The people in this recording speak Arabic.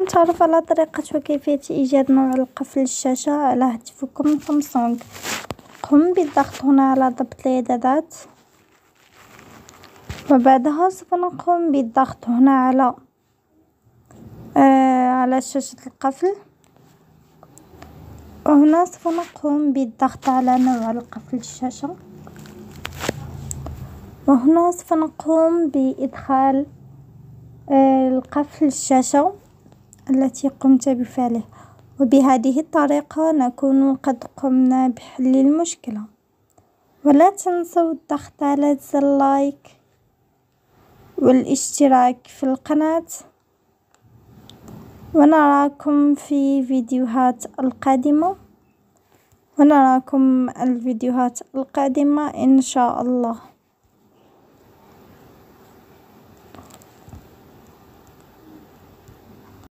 نتعرف على طريقة وكيفية إيجاد نوع القفل الشاشة على هاتفكم سامسونج. قم بالضغط هنا على ضبط الإعدادات، وبعدها سوف نقوم بالضغط هنا على شاشة القفل، وهنا سوف نقوم بالضغط على نوع القفل الشاشة، وهنا سوف نقوم بإدخال القفل الشاشة التي قمت بفعله. وبهذه الطريقة نكون قد قمنا بحل المشكلة. ولا تنسوا الضغط على زر لايك والاشتراك في القناة، ونراكم في فيديوهات القادمة، ونراكم الفيديوهات القادمة إن شاء الله.